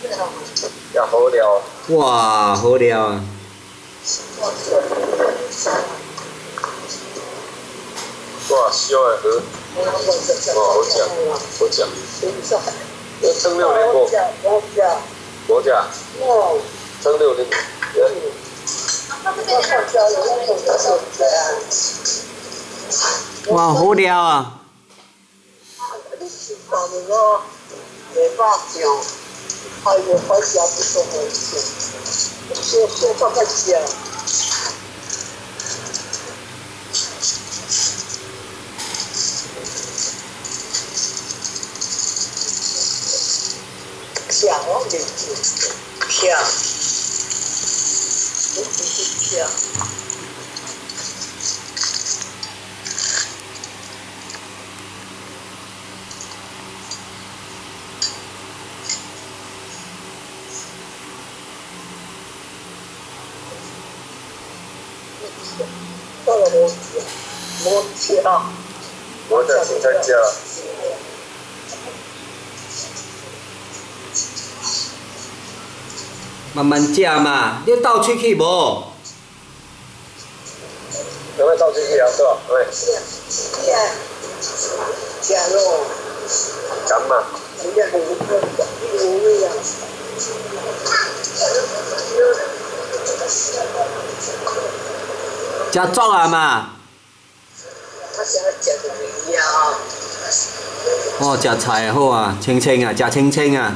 也好料。 哇，好料啊！ 哇，烧的河，哇，好食，好食。你汤料你无？无食。汤料你？ 哇，好料啊！ 我在现在家。 慢慢食嘛，你倒喙去无？ 有没有倒进去啊？是吧？对。干嘛？ 食粥啊嘛？哦，食菜好啊，青青啊，食青青啊。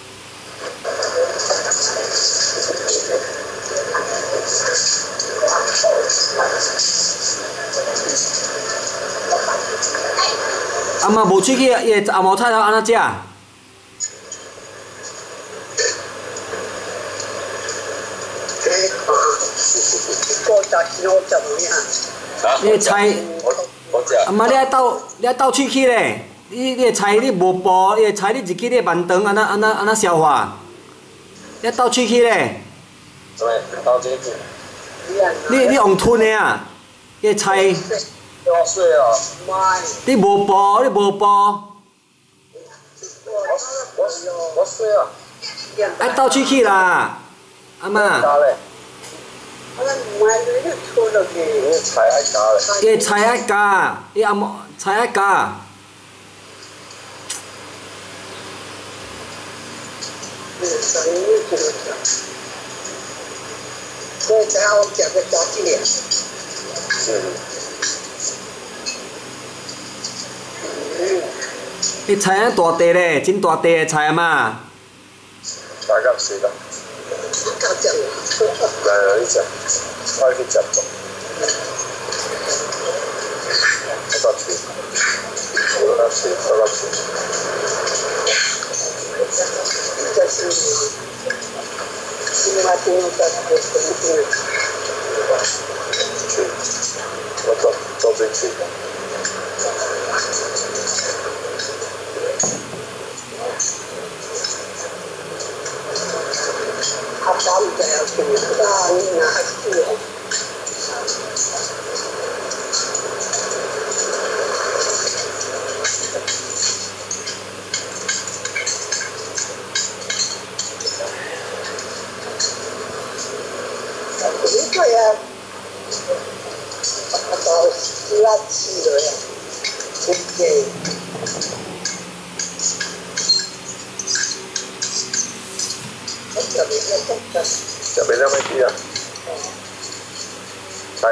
阿妈无喙去，伊个阿毛菜头安怎食？你个菜，阿妈你爱倒喙去咧？你个菜你无煲，你个菜你入去你慢肠安怎消化？你倒喙去咧？ 对，倒进去。 你用吞的啊？个菜。 要水啊！ 你无煲，你无煲。 我水啊！ 爱倒喙去啦，阿妈。 菜爱加嘞。 伊菜爱加，伊阿毛菜爱加。伊菜啊大地咧，真大地的菜啊嘛。 大家食啦。来，你食，快去食吧。我到去，我到去，我到去。去，我到这去。这边那么低啊？菜。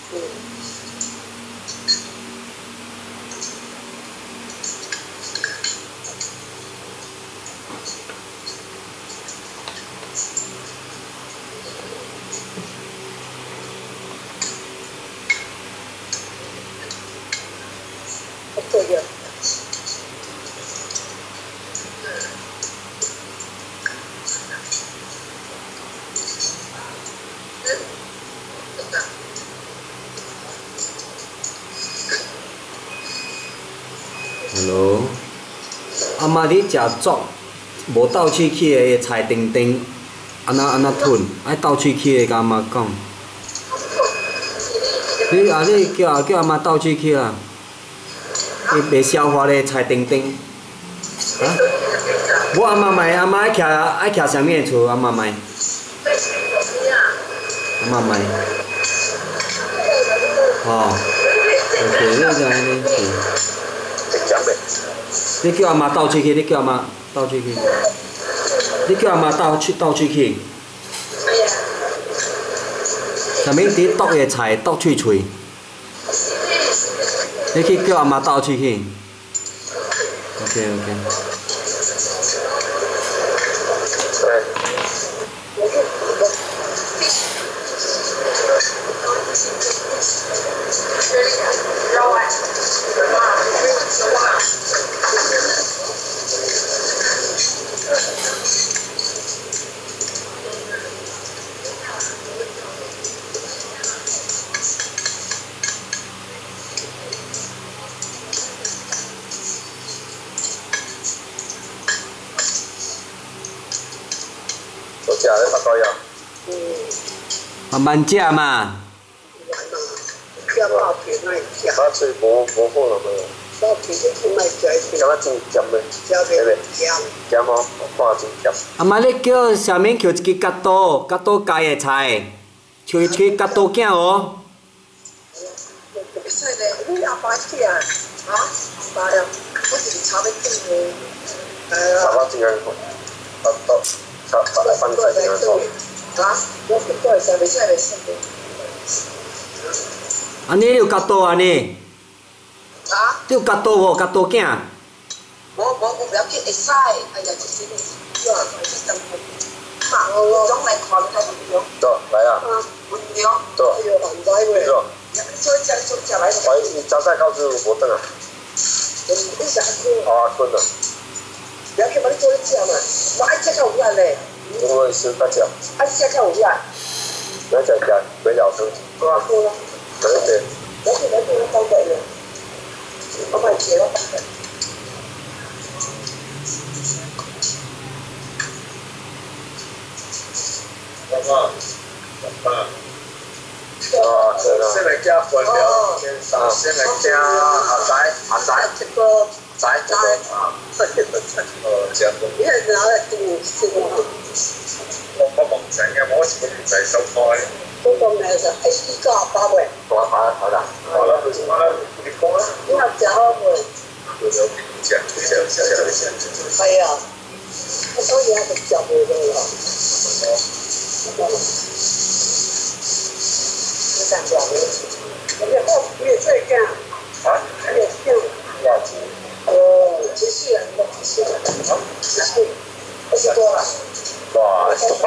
Hello， 阿妈你食粥，无倒喙去的菜丁丁，安怎吞？爱倒喙去的，甲阿妈讲。你叫阿妈倒喙去啦，伊袂消化咧菜丁丁。啊？ 我阿妈买，阿妈爱徛啥物厝？阿妈买。阿妈买。哦。OK， 你就安尼去。你叫阿妈倒出去，你叫阿妈倒出去。你叫阿妈倒出去。啥物伫剁个菜剁脆脆。你去叫阿妈倒出去。OK。 食咧八刀药。 慢慢食嘛。 把嘴无好了没有？敢若真咸嘞，咸哦，看真咸。 阿妈，你叫啥物？叫一支角刀芥的菜，像角刀囝哦。 会使咧，你阿爸起啊？啊，爸呀，我是炒要煮的。 炒到真安好，炒来放菜真安好。 啊，我不过会使，袂使。 安尼你有角刀安尼？ 啊？ 你有角刀无？角刀囝？ 我不要紧，会使。哎呀，就是要去等候。嘛，总来看看温柔。 走，来啊！ 温柔。 走。 哎呦，难在喂。 走。 做来。 喂，你早餐到时无等啊？ 你啥困？ 啊，困了。 不要去把你做一食嘛，我爱食较有力嘞。 我是大脚。 爱食较有力。 来食鬼咬汤。 啊，好啦。 可以。 我当地了，我买钱了。 先来加分了，先来加阿仔， 这个仔，加分。 你係攞嚟做先喎？ 我唔使嘅，我是唔使收開。 嗰個咩就係依家包嘅。 好啦，你講啦。 你話食好未？ 食。 係啊，我所以我就食冇咗啦。你想食咩？你也在干？ 啊？ 你也干？ 要吃。 哦，继续啊，你继续。继续。20多了。 哇，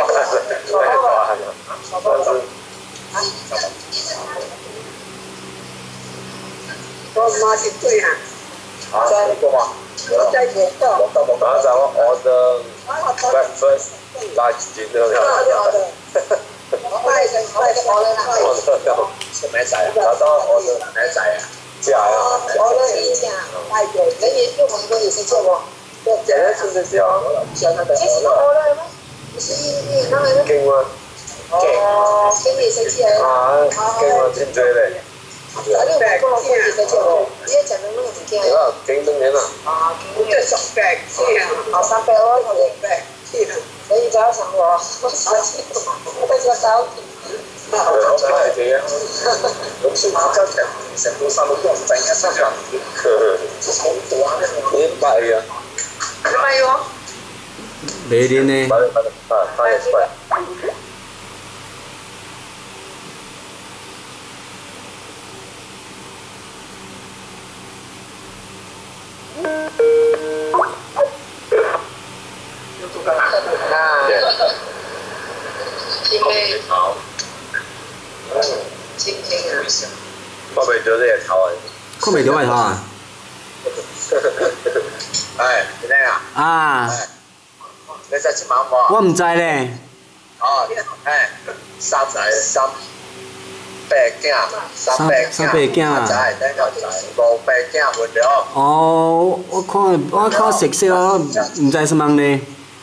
我媽是對啊。 呢個嘛？ 我在廣州。 剛才我 order breakfast lunch dinner 食咩仔啊？我都 order 咩仔啊？食啊！ 我都以前買過，你用韓國也是做喎。 這個是這樣。 這是我的嗎？不是你那個？ 勁喎！ 哦，跟你設計啊！勁喎，真多咧。 啊，你有買過跟你設計喎？你一講到那個物件。 有啊，勁多年啦。 啊，勁多300，是啊。啊，300我頭600，是啊。所以就要想我炒錢，我在這炒。 我係嘅。咁先馬交劇，成個三六都整一三樣。好多啊！你買嘅？ 你買喎？ 袂啉呢。 買我未做呢隻頭啊！ 看袂到外頭啊？ 係，你聽啊？ 啊！ 你使錢買冇？ 我唔知咧。 哦，三仔三百件，三百件啊！仔，等個仔600件換咗。 哦，我靠食色咯，唔知什麼呢？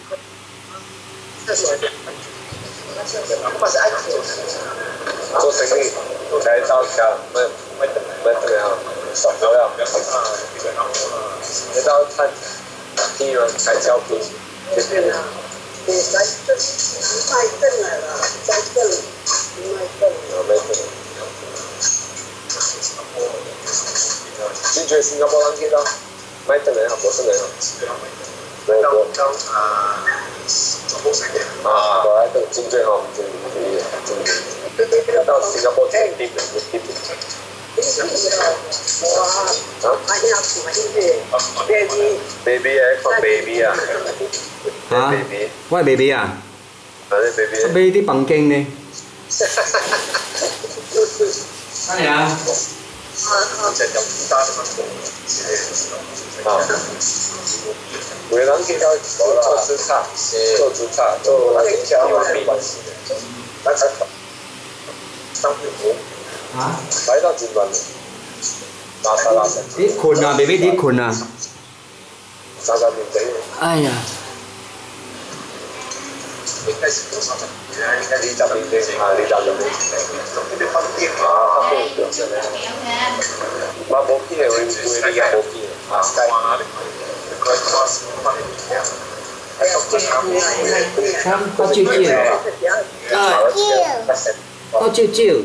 做生意才招商，沒這樣，少了。你到看第一輪才交皮。 对啦，对，来这卖灯来了，在这里卖灯。 卖灯。真侪新加坡人去咯，买灯来啊，无算来咯。啊，无爱灯真侪吼，真到新加坡真啲人去啲。baby 啊，看 baby 啊。 啊？我係 baby 啊？ 係你 baby。 我 baby 啲房間呢？係啊。 有人去到做猪叉，做猪叉，做那个叫米关系的，那才当兵服。 啊？ 来到金门，拉萨。 你困啊 ，baby 你困啊？ 三面地。 哎呀！ 應該是多少張？應該20面地啊，20面地。啊，對。嘛無機嘅，會你也無機嘅。啊， 我招招。我招招。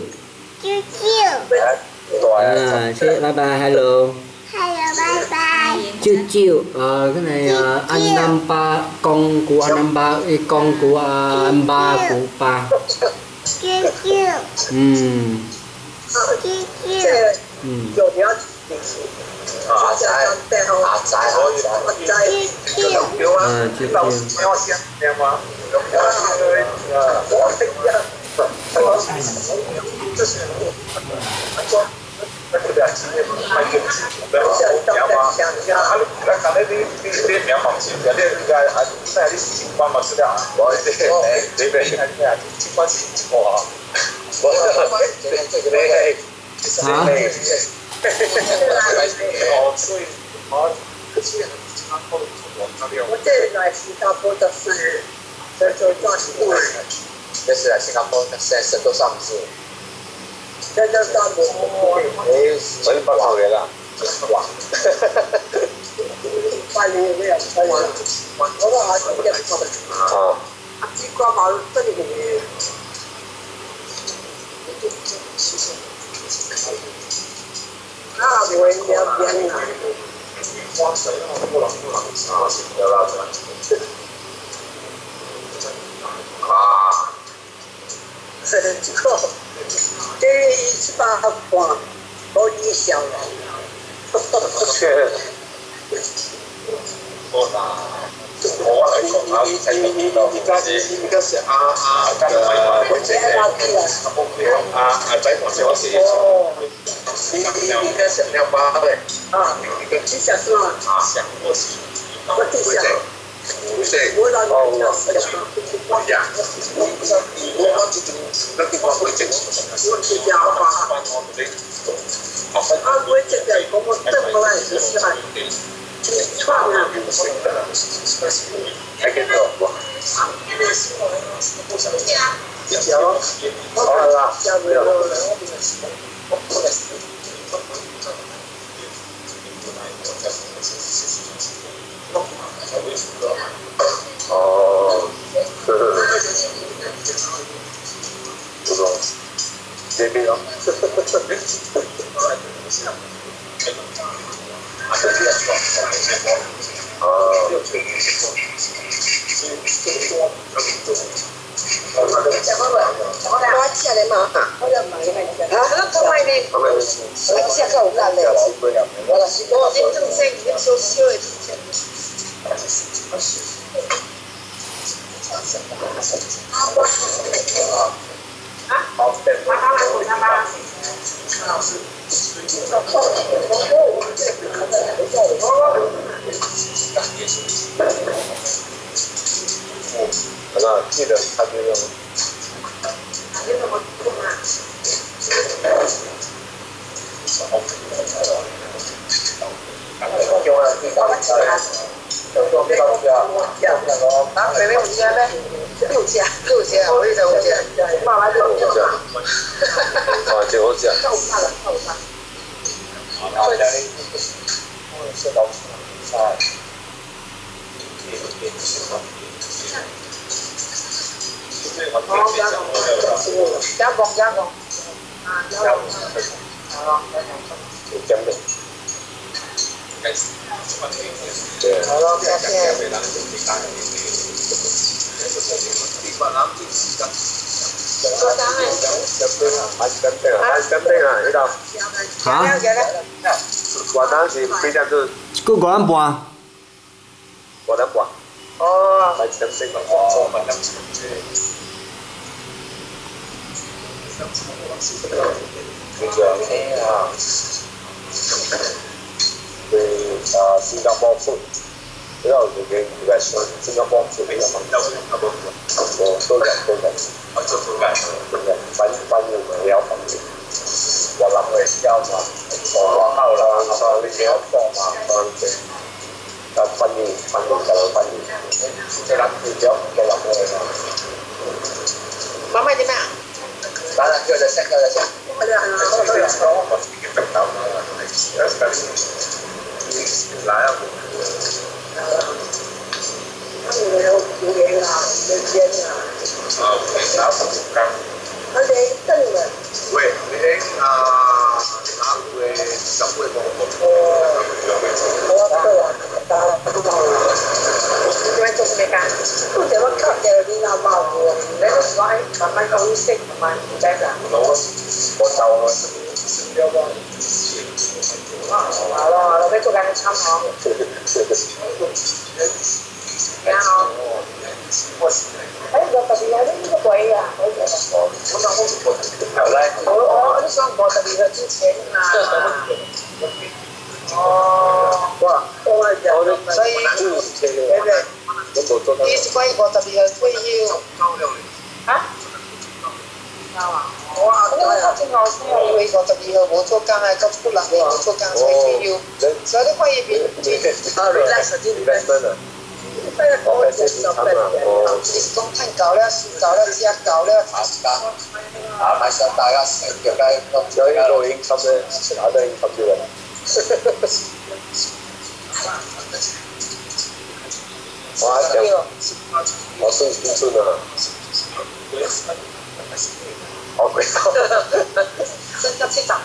啊，先拜拜 ，hello。 Hello， 拜拜。 招招，cái này anh năm ba con của anh năm ba, con của anh ba của ba. Chiêu chiêu. Chiêu chiêu. 有你要阿仔可以啦。我这来新加坡的是，这就赚钱。 这是来新加坡现在升都上市。 这就赚钱。 我就不草原了。哇！ 快点没有？我都还是比较好的。 啊。 西瓜毛这里面。啊，我要变啊！啊！这个这180块，我你小了。 记得他就用。6 加工。 姜的。对。好了，谢谢。外单是几点钟？ 佮5点半。 5点半。哦。5点半。哦。就这样啊。对新加坡food，不要有给restaurant，新加坡food比较好。都讲。翻译我了解。我諗佢教嘛，我後啦，你幾多課嘛？翻譯就翻譯，你諗住幾多個諗佢嘛？ 媽媽點咩啊？ 打兩腳就識。來啊！你有表演啊？你演啊？打手槍。我哋真嘅。喂，你哋打會十會冇？我打。 點解做咩㗎？都就乜級嘅啲啱啱喎？你都講喺慢慢講識同埋唔得㗎。 我就有個。 好了，俾做緊參考。然後，個特別有啲鬼啊！我都想過特別嘅之前啊。 哇！我哋所以呢次關於個特別嘅會要嚇？哇！因為正好是有一個特別嘅冇做工啊，咁不能嘅冇做工，所以要，所以都可以變。我係接受嘅。你講聽夠啦，算夠啦，只夠啦。 買上大家成腳雞，有呢個 income 咧，拿得 income 出嚟。我算啊。好貴。 升得700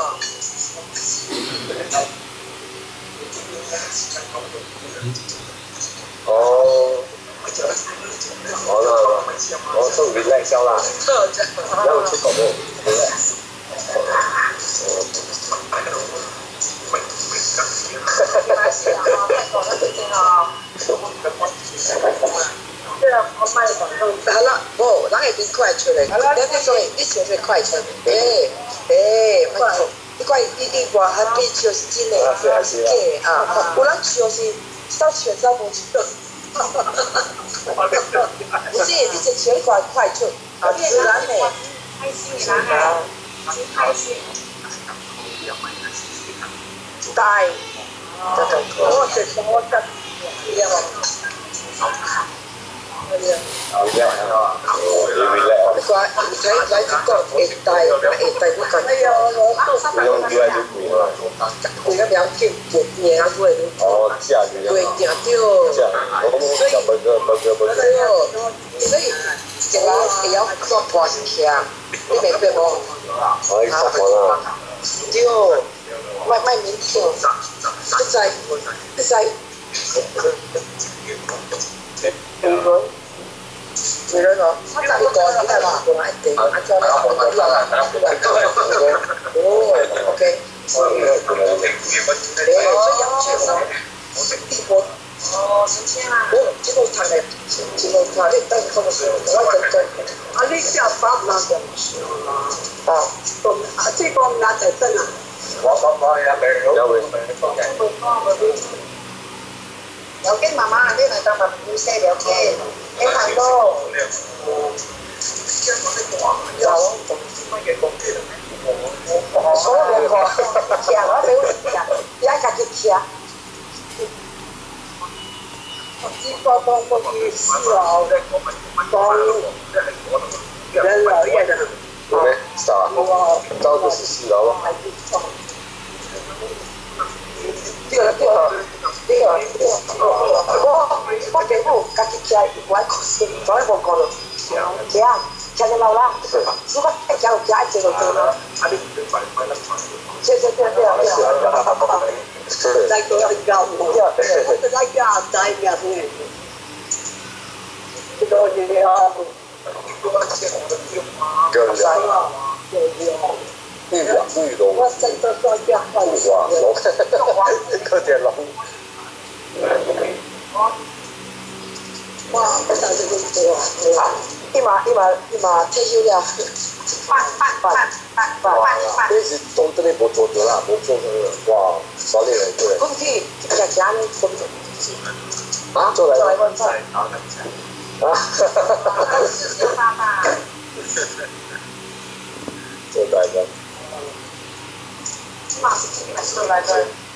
哦，好啦，我都 relax 咗啦，因為出國冇 relax。 好了，不，咱係變快出嚟。你寫出快出，你怪你話係變就是真嘅，嘅啊，有人就是少錢少無錢。不是，你這錢快出，自然嘅。開心。大。我食我得。你睇個會大嗰個。哎呀，我而家兩件嘢啊，對。 哦，假嘅。 對，假掉。所以一個會有個半強，你明白冇？ 可以實我啦。 對，咪勉強，一世。女人哦，你講啲係話講一定，安裝啦，哦 ，OK。所以神仙啊！這個談嚟，這個談你等佢們我等等。啊，你叫爸媽講啊，這個拿在等啊。我有經媽媽，你嚟當爸爸寫了嘅，你睇到。有。所有個吃我俾我食，而家自己吃。呢個當個意思啊，當人老嘢嘅。 咩？啥？招的是4樓咯。 我父母家己徛，我爱从来无讲咯。徛，徛就老啦。如果爱徛就徛，爱坐就坐咯。对。在多一个我在家在家呢。这个也好。 玉龙。 我真的说要换龙，可点龙。 哇，不晓得这个多啊！一码退休了。 这是做这里无做着啦，无做着哇，少年人对。 工具在家里工作。 啊，做来问菜。 啊。 是爸爸。 做来的。 起码是来的。